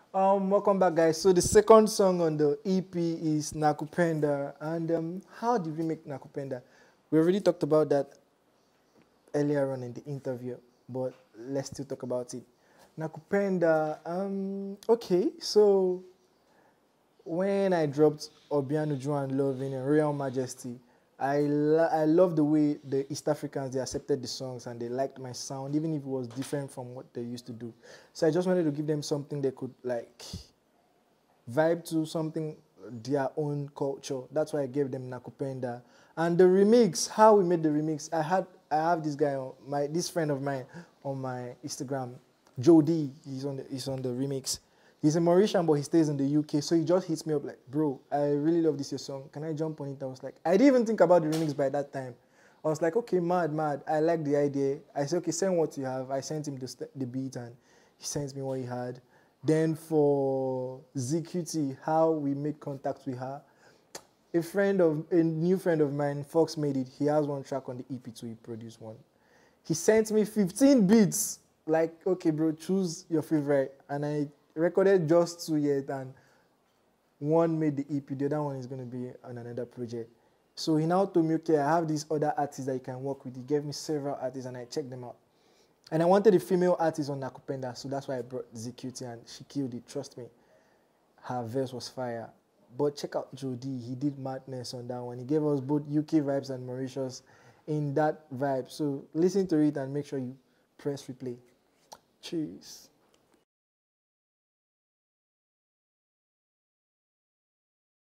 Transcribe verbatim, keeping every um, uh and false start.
Um, welcome back, guys. So the second song on the E P is Nakupenda, and um, how did we make Nakupenda? We already talked about that earlier on in the interview, but let's still talk about it. Nakupenda. Um, okay, so when I dropped Obianuju and Love in Royal Majesty, I, lo- I love the way the East Africans, they accepted the songs and they liked my sound, even if it was different from what they used to do. So I just wanted to give them something they could like vibe to, something their own culture. That's why I gave them Nakupenda. And the remix, how we made the remix, I had I have this guy, on my this friend of mine on my Instagram, Jody. He's on the he's on the remix. He's a Mauritian, but he stays in the U K. So he just hits me up like, bro, I really love this your song. Can I jump on it? I was like, I didn't even think about the remix by that time. I was like, okay, mad, mad. I like the idea. I said, okay, send what you have. I sent him the, st- the beat and he sends me what he had. Then for Z Q T, how we made contact with her. A friend of, a new friend of mine, Fox made it. He has one track on the E P too, he produced one. He sent me fifteen beats. Like, okay, bro, choose your favorite. And I recorded just two yet, and one made the E P, the other one is going to be on another project. So he now told me, okay, I have these other artists that you can work with. He gave me several artists and I checked them out. And I wanted a female artist on Nakupenda, so that's why I brought Z Q T and she killed it, trust me. Her verse was fire. But check out Jody, he did madness on that one. He gave us both U K vibes and Mauritius in that vibe. So listen to it and make sure you press replay. Cheers.